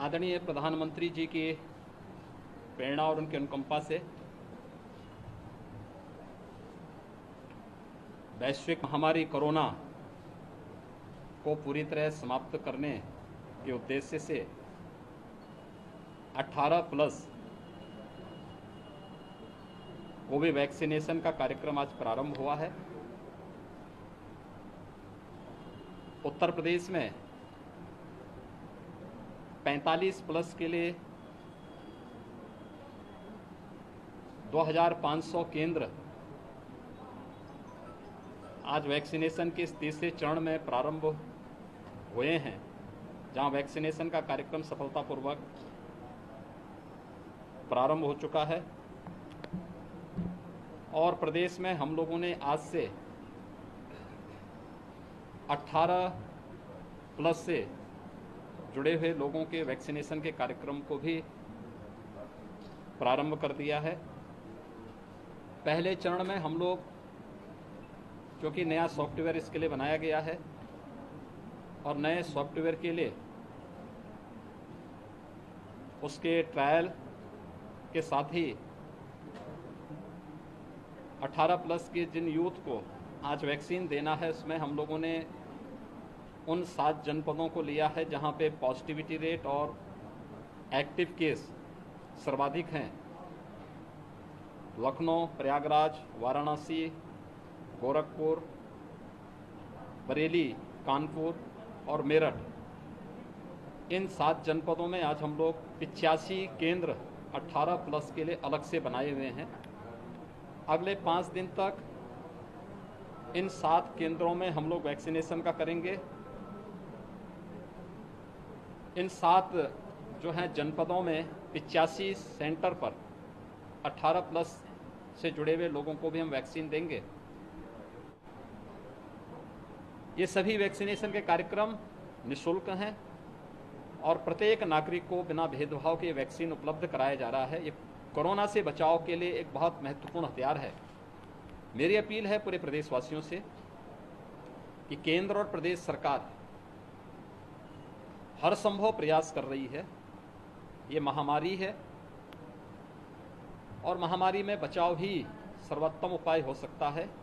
आदरणीय प्रधानमंत्री जी की प्रेरणा और उनकी अनुकंपा से वैश्विक महामारी कोरोना को पूरी तरह समाप्त करने के उद्देश्य से 18+ कोविड वैक्सीनेशन का कार्यक्रम आज प्रारंभ हुआ है। उत्तर प्रदेश में 45+ के लिए 2500 केंद्र आज वैक्सीनेशन के इस तीसरे चरण में प्रारंभ हुए हैं, जहां वैक्सीनेशन का कार्यक्रम सफलतापूर्वक प्रारंभ हो चुका है। और प्रदेश में हम लोगों ने आज से 18+ से जुड़े हुए लोगों के वैक्सीनेशन के कार्यक्रम को भी प्रारंभ कर दिया है। पहले चरण में हम लोग, क्योंकि नया सॉफ्टवेयर इसके लिए बनाया गया है और नए सॉफ्टवेयर के लिए उसके ट्रायल के साथ ही 18+ के जिन यूथ को आज वैक्सीन देना है, उसमें हम लोगों ने उन 7 जनपदों को लिया है जहां पे पॉजिटिविटी रेट और एक्टिव केस सर्वाधिक हैं। लखनऊ, प्रयागराज, वाराणसी, गोरखपुर, बरेली, कानपुर और मेरठ। इन 7 जनपदों में आज हम लोग 85 केंद्र 18+ के लिए अलग से बनाए हुए हैं। अगले 5 दिन तक इन 7 केंद्रों में हम लोग वैक्सीनेशन का करेंगे। इन 7 जो हैं जनपदों में 85 सेंटर पर 18+ से जुड़े हुए लोगों को भी हम वैक्सीन देंगे। ये सभी वैक्सीनेशन के कार्यक्रम निःशुल्क हैं और प्रत्येक नागरिक को बिना भेदभाव के वैक्सीन उपलब्ध कराया जा रहा है। ये कोरोना से बचाव के लिए एक बहुत महत्वपूर्ण हथियार है। मेरी अपील है पूरे प्रदेशवासियों से कि केंद्र और प्रदेश सरकार हर संभव प्रयास कर रही है। ये महामारी है और महामारी में बचाव ही सर्वोत्तम उपाय हो सकता है।